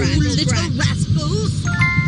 little rascals!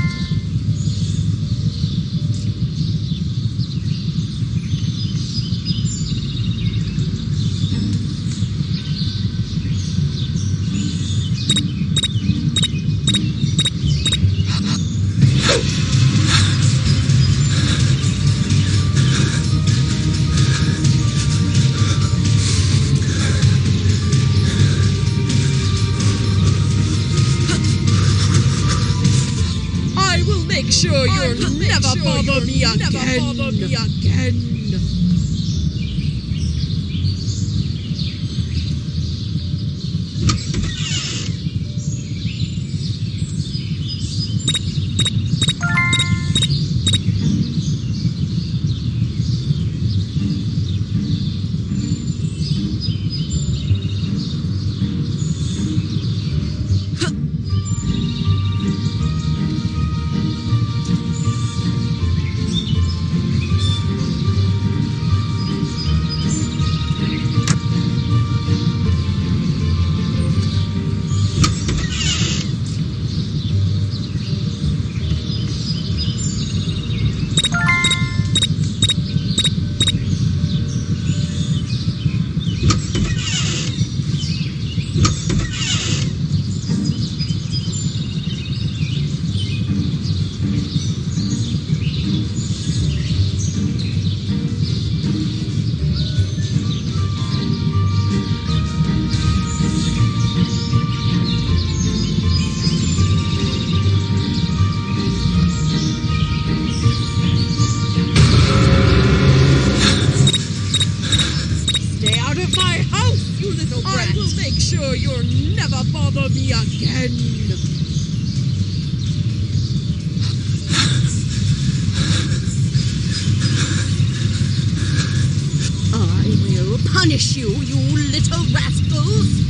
Make sure you'll never bother me again. I will make sure you'll never bother me again. I will punish you, you little rascals.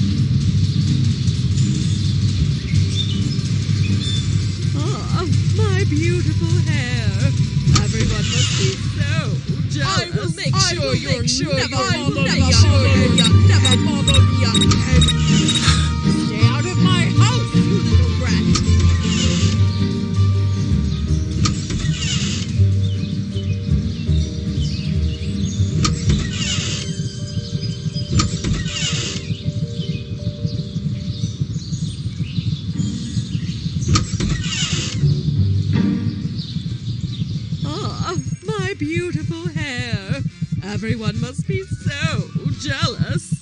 Ah, my beautiful hair. Everyone must be so jealous. I will make sure you'll never bother me again. Never bother me again. Stay out of my house, you little brat. Ah, my beautiful hair. Everyone must be so jealous.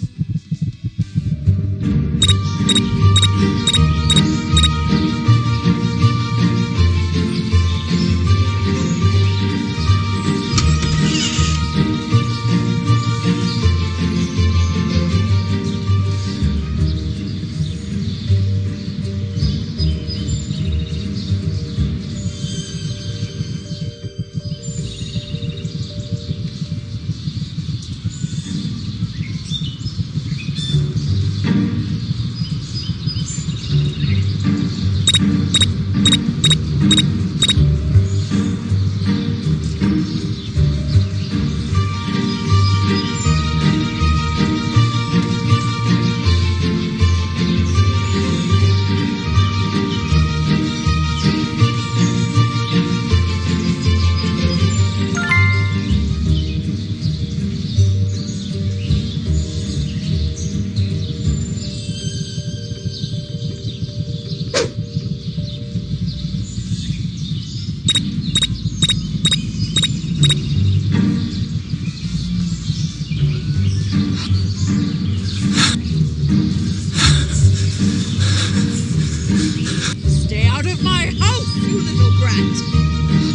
Stay out of my house, you little brat!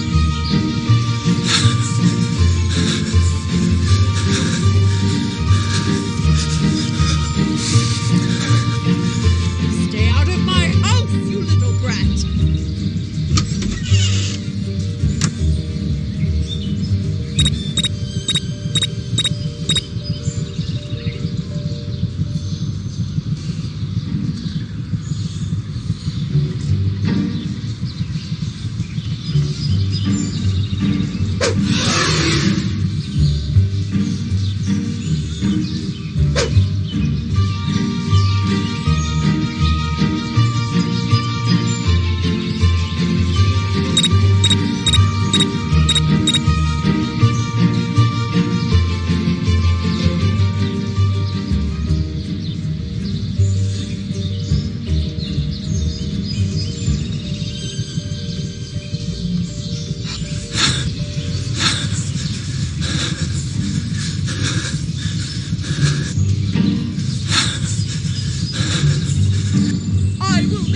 Stay out of my house, you little brat!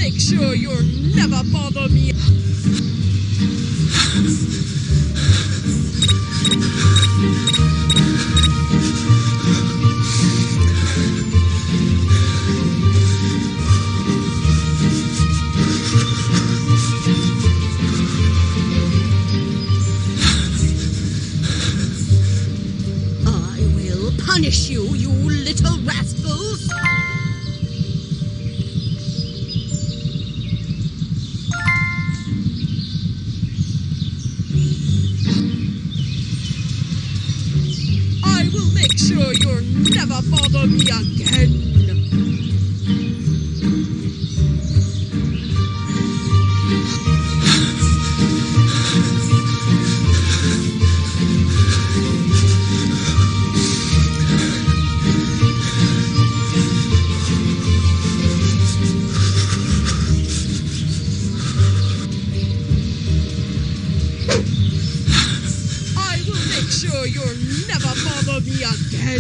make sure you'll never bother me. Punish you, you little rascals! I will make sure you'll never bother me again. Sure you'll never bother me again.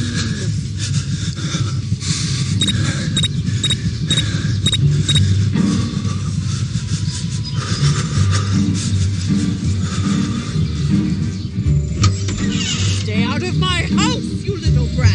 Stay out of my house, you little brat.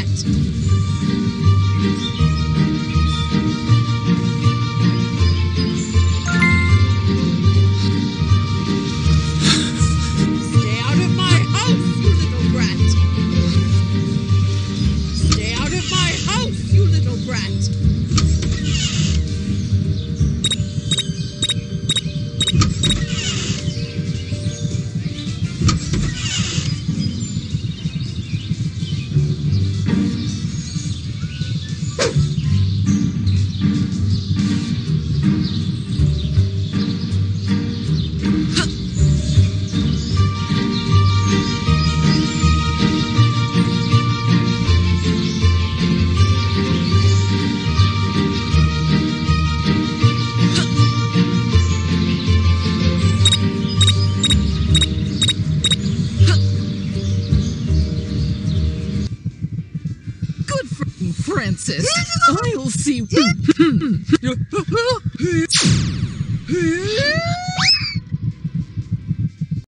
Francis, I'll see.